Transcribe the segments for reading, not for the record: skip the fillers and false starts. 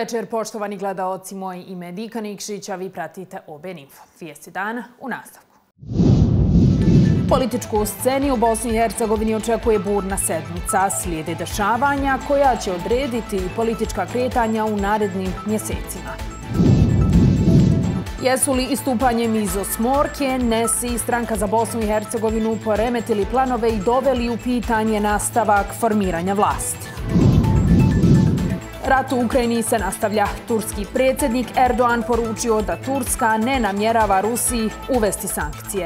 večer, poštovani gledaoci, moje ime je Dika Nikšić, a vi pratite OBN Info. Vijesti dana u nastavku. Političku scenu u Bosni i Hercegovini očekuje burna sedmica. Slijede dešavanja koja će odrediti politička kretanja u narednim mjesecima. Jesu li istupanjem iz osmorke NES i Stranka za Bosnu i Hercegovinu poremetili planove i doveli u pitanje nastavak formiranja vlasti? Rat u Ukrajini se nastavlja. Turski predsjednik Erdogan poručio da Turska ne namjerava Rusiji uvesti sankcije.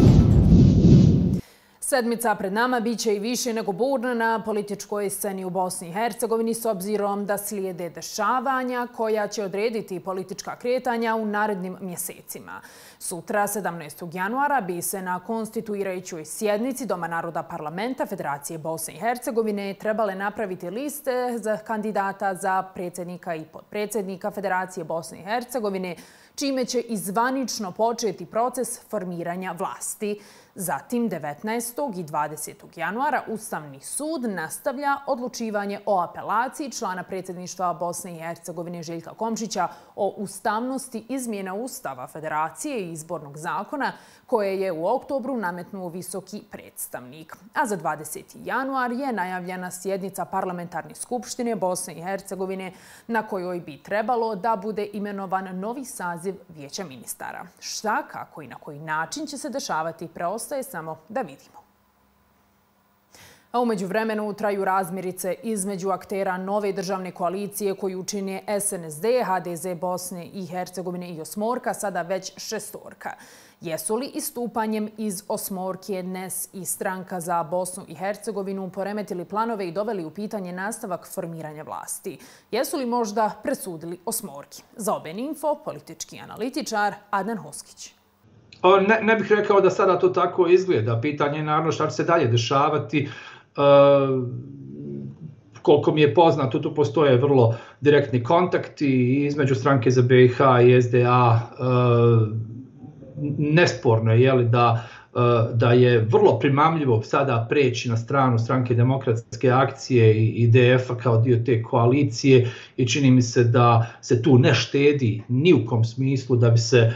Sedmica pred nama biće i više nego burna na političkoj sceni u Bosni i Hercegovini s obzirom da slijede dešavanja koja će odrediti politička kretanja u narednim mjesecima. Sutra, 17. januara, bi se na konstituirajućoj sjednici Doma naroda parlamenta Federacije Bosne i Hercegovine trebale napraviti liste za kandidata za predsjednika i potpredsjednika Federacije Bosne i Hercegovine, čime će i zvanično početi proces formiranja vlasti. Zatim, 19. i 20. januara, Ustavni sud nastavlja odlučivanje o apelaciji člana predsjedništva Bosne i Hercegovine Željka Komšića o ustavnosti izmjena Ustava Federacije i izbornog zakona koje je u oktobru nametnuo visoki predstavnik. A za 20. januar je najavljena sjednica Parlamentarne skupštine Bosne i Hercegovine na kojoj bi trebalo da bude imenovan novi saziv Vijeća ministara. Šta, kako i na koji način će se dešavati, preostaje samo da vidimo. A u međuvremenu traju razmirice između aktera nove državne koalicije koju čine SNSD, HDZ Bosne i Hercegovine i osmorka, sada već šestorka. Jesu li istupanjem iz osmorke NES i Stranka za Bosnu i Hercegovinu poremetili planove i doveli u pitanje nastavak formiranja vlasti? Jesu li možda presudili osmorki? Za OBN Info, politički analitičar Adnan Huskić. Ne bih rekao da sada to tako izgleda. Pitanje je naravno šta će se dalje dešavati. Koliko mi je poznato, tu postoje vrlo direktni kontakti između Stranke za BiH i SDA. Nesporno je da je vrlo primamljivo sada preći na stranu Stranke demokratske akcije i IDF-a kao dio te koalicije i čini mi se da se tu ne štedi ni u kom smislu da bi se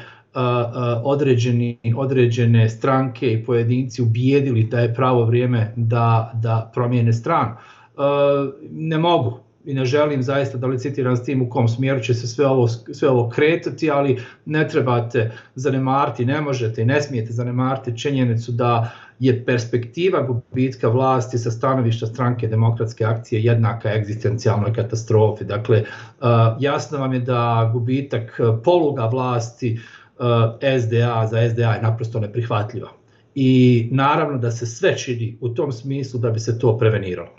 određene stranke i pojedinci ubijedili da je pravo vrijeme da promijene stranu. Ne mogu i ne želim zaista da licitiram s tim u kom smjeru će se sve ovo kretati, ali ne trebate zanemariti, ne možete i ne smijete zanemariti činjenicu da je perspektiva gubitka vlasti sa stanovišta Stranke demokratske akcije jednaka egzistencijalnoj katastrofi. Dakle, jasno vam je da gubitak poluga vlasti za SDA je naprosto neprihvatljiva. I naravno da se sve čini u tom smislu da bi se to preveniralo.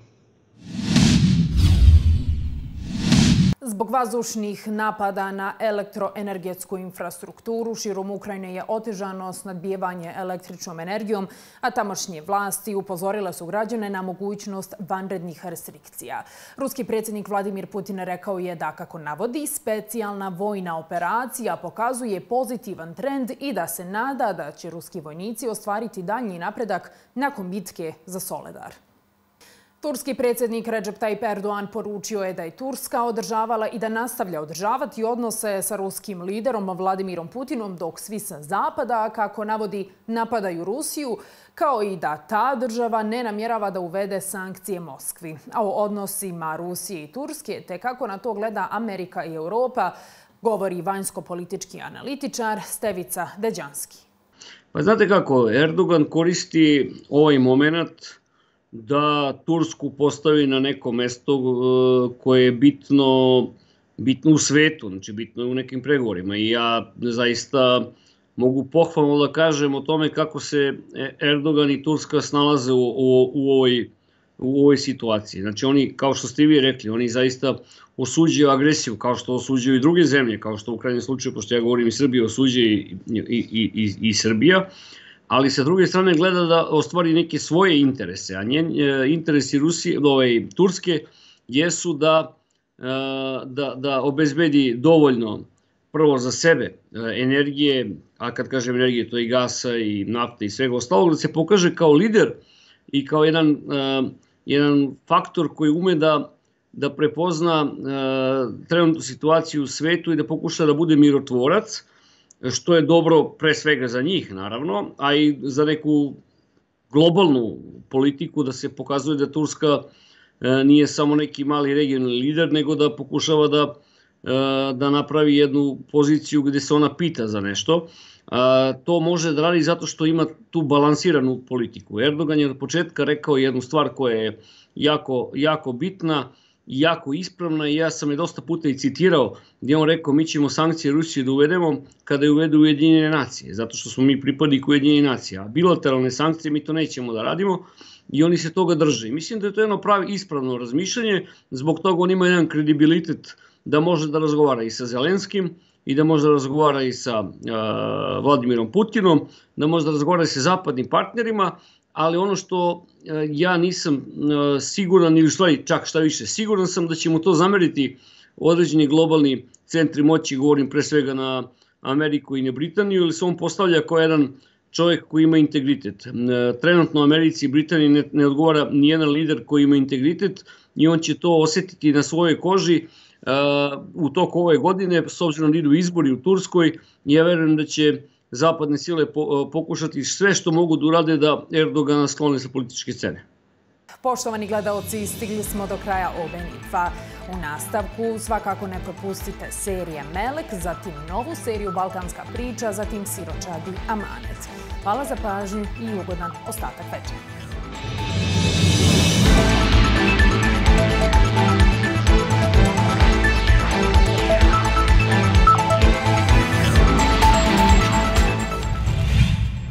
Zbog vazdušnih napada na elektroenergetsku infrastrukturu širom Ukrajine je otežano snabdijevanje električnom energijom, a tamošnje vlasti upozorile su građane na mogućnost vanrednih restrikcija. Ruski predsjednik Vladimir Putin rekao je da, kako navodi, specijalna vojna operacija pokazuje pozitivan trend i da se nada da će ruski vojnici ostvariti daljnji napredak nakon bitke za Soledar. Turski predsjednik Recep Tayyip Erdogan poručio je da je Turska održavala i da nastavlja održavati odnose sa ruskim liderom Vladimirom Putinom dok svi sa zapada, kako navodi, napadaju Rusiju, kao i da ta država ne namjerava da uvede sankcije Moskvi. A o odnosima Rusije i Turske, te kako na to gleda Amerika i Europa, govori vanjsko-politički analitičar Stevica Deđanski. Pa znate kako, Erdogan koristi ovaj moment da Tursku postavi na neko mesto koje je bitno u svetu, znači bitno je u nekim pregovorima. I ja zaista mogu pohvalno da kažem o tome kako se Erdogan i Turska snalaze u ovoj situaciji. Znači oni, kao što ste i vi rekli, oni zaista osuđuju agresiju, kao što osuđuju i druge zemlje, kao što u krajnjem slučaju, pošto ja govorim i Srbija, osuđuje i Srbija, ali sa druge strane gleda da ostvari neke svoje interese, a interesi Turske jesu da obezbedi dovoljno prvo za sebe energije, a kad kažem energije to je i gasa i nafte i svega ostalog, da se pokaže kao lider i kao jedan faktor koji ume da da prepozna trenutnu situaciju u svetu i da pokuša da bude mirotvorac, što je dobro pre svega za njih, naravno, a i za neku globalnu politiku, da se pokazuje da Turska nije samo neki mali regionalni lider, nego da pokušava da napravi jednu poziciju gde se ona pita za nešto. To može da radi zato što ima tu balansiranu politiku. Erdogan je od početka rekao jednu stvar koja je jako bitna i jako ispravna i ja sam je dosta puta i citirao gdje on rekao mi ćemo sankcije Rusije da uvedemo kada je uvedu Ujedinjene nacije, zato što smo mi pripadnik Ujedinjenih nacija. A bilateralne sankcije mi to nećemo da radimo i oni se toga drže. Mislim da je to jedno ispravno razmišljanje, zbog toga on ima jedan kredibilitet da može da razgovara i sa Zelenskim, i da može da razgovara i sa Vladimirom Putinom, da može da razgovara i sa zapadnim partnerima, ali ono što ja nisam siguran, ili čak šta više, siguran sam da će mu to zameriti određeni globalni centri moći, govorim pre svega na Ameriku i na Britaniju, ili se on postavlja kao jedan čovjek koji ima integritet. Trenutno Americi i Britaniji ne odgovara nijedan lider koji ima integritet i on će to osetiti na svojoj koži u toku ove godine, s obzirom da idu izbori u Turskoj. Ja verujem da će zapadne sile pokušati sve što mogu da urade da Erdogana sklone sa političke scene. Poštovani gledaoci, stigli smo do kraja Obenitva. U nastavku svakako ne propustite serije Melek, zatim novu seriju Balkanska priča, zatim Siročadi Amanet. Hvala za pažnju i ugodan ostatak večera.